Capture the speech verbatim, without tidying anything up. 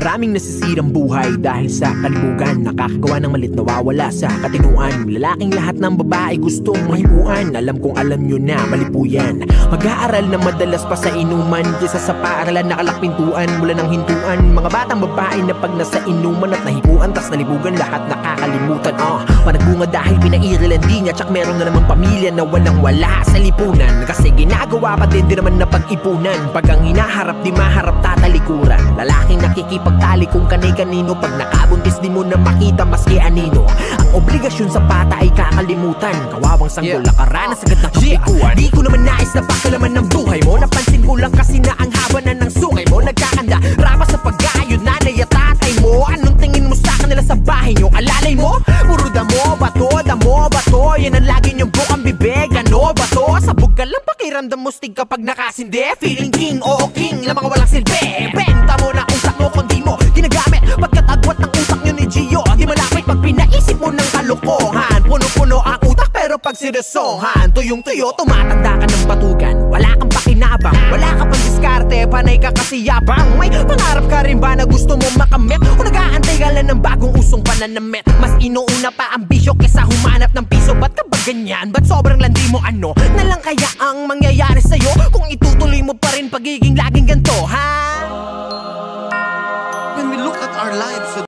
Maraming nasisirang buhay dahil sa kalibugan. Nakakagawa ng malit, nawawala sa katinuan. Lalaking lahat ng babae gustong mahipuan. Alam kong alam nyo na, mali po yan. Mag-aaral na madalas pa sa inuman kaysa sa paaralan, nakalakpintuan mula ng hintuan. Mga batang babae na pag nasa inuman at nahipuan, tas nalibugan lahat nakakalimutan. uh, Panagbunga dahil pinairilan di niya, tsak meron na namang pamilya na walang wala sa lipunan. Kasi ginagawa pa din di naman na pag-ipunan. Pag ang hinaharap di maharap tatalikuran. Lalaking nakikipagtali kung kanay-kanino, pag nakabuntis di mo na makita maski anino. Ang obligasyon sa bata ay kakalimutan. Kawawang sanggol, yeah. Nakaranas agad ng kapikuan. Di ko naman nais na pakalaman ng buhay mo. Napansin ko lang kasi na ang haba na ng sungay mo. Nagkakanda raba sa pag-ayod nanay at tatay mo. Anong tingin mo sa kanila sa bahay nyo? Alalay mo? Puro damo, bato, damo, bato. Yan ang lagi nyong bukang bibig. Ano ba to? Sabog ka lang pakiramdam mo stig kapag nakasindi. Feeling king, oo king, na mga walang silbi. Benta mo na utak mo kung di mo ginagamit. Pagkat agwat ng utak nyo ni Gio, di malapit pag pinaisip mo ng kalokohan. Puno-puno ang utak pero pag siresohan, tuyong-tuyo, tumatanda ka ng batugan. Wala kang pakinabang, wala ka pang diskarte, panay ka kasi yabang. May pangarap ka rin ba na gusto mo makamit? O nag-aantay ka lang ng bagong usong pananamit? Mas inuuna pa ang bisyo kesa humanap ng piso. Ba't ka ba ganyan? Ba't sobrang landi mo ano? Na lang kaya ang mangyayari sa'yo kung itutuloy mo pa rin pagiging laging ganto, ha? When we look at our lives